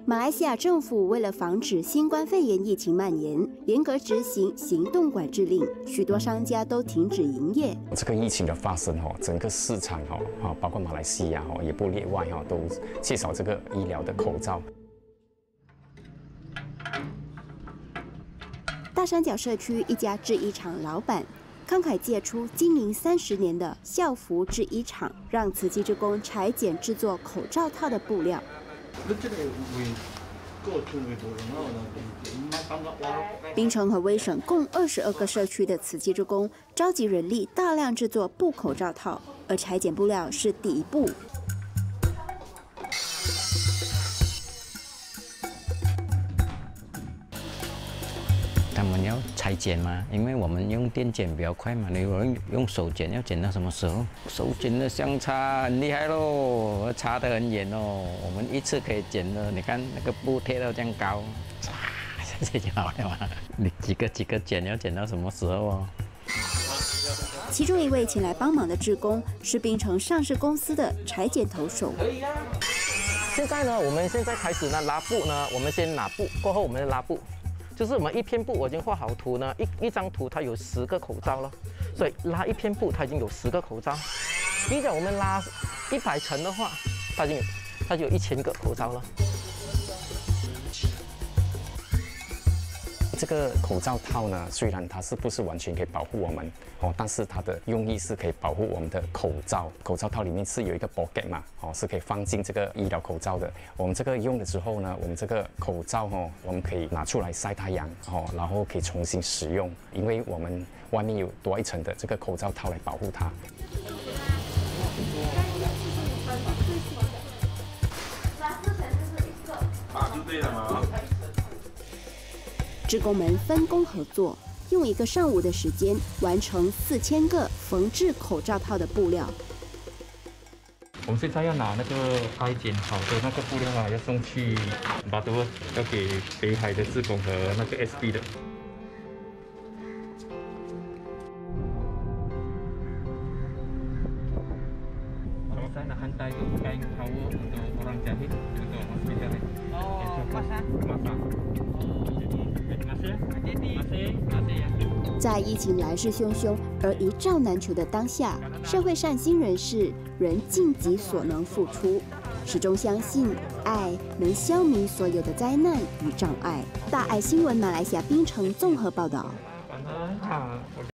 马来西亚政府为了防止新冠肺炎疫情蔓延，严格执行行动管制令，许多商家都停止营业。 这个疫情的发生整个市场包括马来西亚也不例外都缺少这个医疗的口罩。 大山脚社区一家制衣厂老板慷慨借出经营30年的校服制衣厂，让慈济志工裁剪制作口罩套的布料。槟城和威省共22个社区的慈济志工召集人力，大量制作布口罩套，而裁剪布料是第一步。 他们要裁剪嘛，因为我们用电剪比较快嘛，你有人用手剪，要剪到什么时候？手剪的相差很厉害咯，差得很远哦。我们一次可以剪的，你看那个布贴到这样高，唰，这就好了嘛。你几个剪，要剪到什么时候哦？ 其中一位前来帮忙的志工是槟城上市公司的裁剪头手。 现在呢，我们现在开始呢拉布呢，我们先拿布，过后我们拉布。就是我们一片布，我已经画好图呢，一张图它有10个口罩了，所以拉一片布它已经有10个口罩。比较我们拉100层的话，它就有1000个口罩了。 这个口罩套呢，虽然它不是完全可以保护我们但是它的用意是可以保护我们的口罩。口罩套里面是有一个 pocket 嘛是可以放进这个医疗口罩的。我们这个用了之后呢，我们这个口罩我们可以拿出来晒太阳然后可以重新使用，因为我们外面有多一层的这个口罩套来保护它。 打就对了嘛。 志工们分工合作，用1个上午的时间完成4000个缝制口罩套的布料。 我们现在要拿那个裁剪好的那个布料要送去巴都，要给北海的志工和那个 SB 的。Kalau saya nak hantar itu kain power untuk orang jahit untuk hospital ni. Oh, masak. Masih. 在疫情来势汹汹而一兆难求的当下，社会善心人士仍尽己所能付出，始终相信爱能消弭所有的灾难与障碍。大爱新闻马来西亚槟城综合报道。